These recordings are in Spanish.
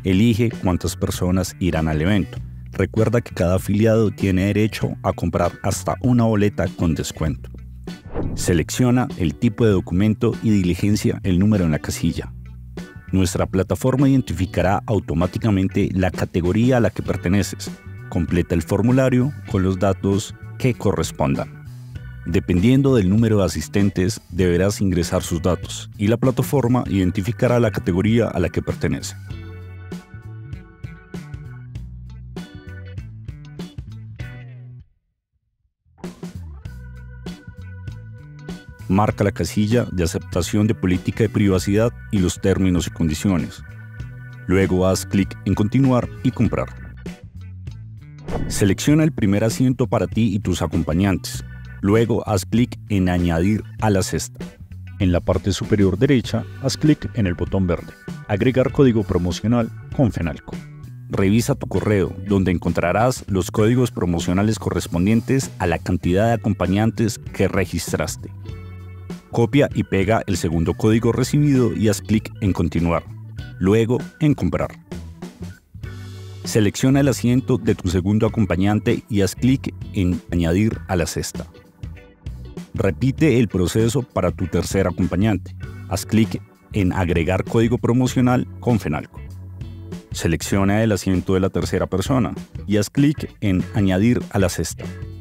Elige cuántas personas irán al evento. Recuerda que cada afiliado tiene derecho a comprar hasta una boleta con descuento. Selecciona el tipo de documento y diligencia el número en la casilla. Nuestra plataforma identificará automáticamente la categoría a la que perteneces. Completa el formulario con los datos que correspondan. Dependiendo del número de asistentes, deberás ingresar sus datos y la plataforma identificará la categoría a la que pertenece. Marca la casilla de aceptación de política de privacidad y los términos y condiciones. Luego haz clic en Continuar y Comprar. Selecciona el primer asiento para ti y tus acompañantes. Luego haz clic en Añadir a la cesta. En la parte superior derecha, haz clic en el botón verde. Agregar código promocional con Fenalco. Revisa tu correo, donde encontrarás los códigos promocionales correspondientes a la cantidad de acompañantes que registraste. Copia y pega el segundo código recibido y haz clic en Continuar. Luego en Comprar. Selecciona el asiento de tu segundo acompañante y haz clic en Añadir a la cesta. Repite el proceso para tu tercer acompañante. Haz clic en Agregar código promocional con Fenalco. Selecciona el asiento de la tercera persona y haz clic en Añadir a la cesta.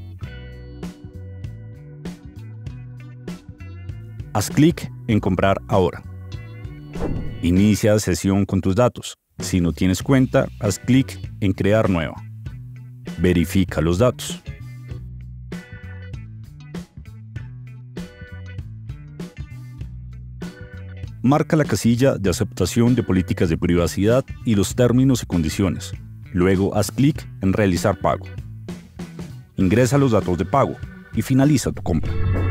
Haz clic en Comprar ahora. Inicia sesión con tus datos. Si no tienes cuenta, haz clic en Crear nueva. Verifica los datos. Marca la casilla de aceptación de políticas de privacidad y los términos y condiciones. Luego haz clic en Realizar pago. Ingresa los datos de pago y finaliza tu compra.